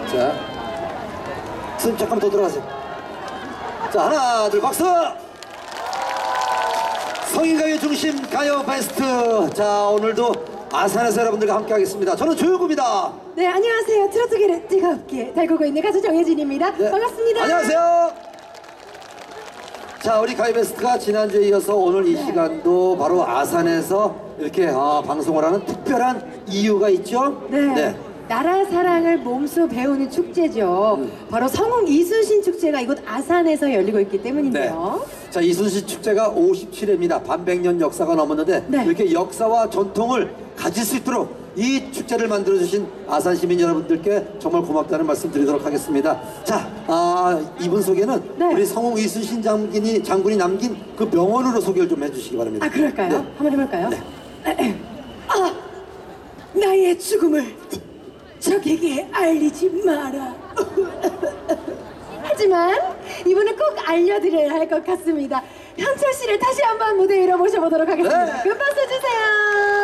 자, 선생님 잠깐만 더 들어가세요. 자, 하나, 둘, 박수! 성인가요 중심 가요 베스트. 자, 오늘도 아산에서 여러분들과 함께 하겠습니다. 저는 조효구입니다. 네, 안녕하세요. 트로트계를 뜨겁게 달구고 있는 가수 정혜진입니다. 네. 반갑습니다. 안녕하세요. 자, 우리 가요 베스트가 지난주에 이어서 오늘 이 시간도 바로 아산에서 이렇게 방송을 하는 특별한 이유가 있죠? 네. 나라 사랑을 몸소 배우는 축제죠. 바로 성웅 이순신 축제가 이곳 아산에서 열리고 있기 때문인데요. 자, 이순신 축제가 57회입니다. 반백년 역사가 넘었는데 네. 이렇게 역사와 전통을 가질 수 있도록 이 축제를 만들어주신 아산 시민 여러분들께 정말 고맙다는 말씀 드리도록 하겠습니다. 자, 이분 소개는 네. 우리 성웅 이순신 장군이 남긴 그 명언으로 소개를 좀 해주시기 바랍니다. 아, 그럴까요? 네. 한번 해볼까요? 네. 나의 죽음을 적에게 알리지 마라. 하지만 이분은 꼭 알려드려야 할 것 같습니다. 현철 씨를 다시 한번 무대 위로 모셔보도록 하겠습니다. 네. 큰 박수 주세요.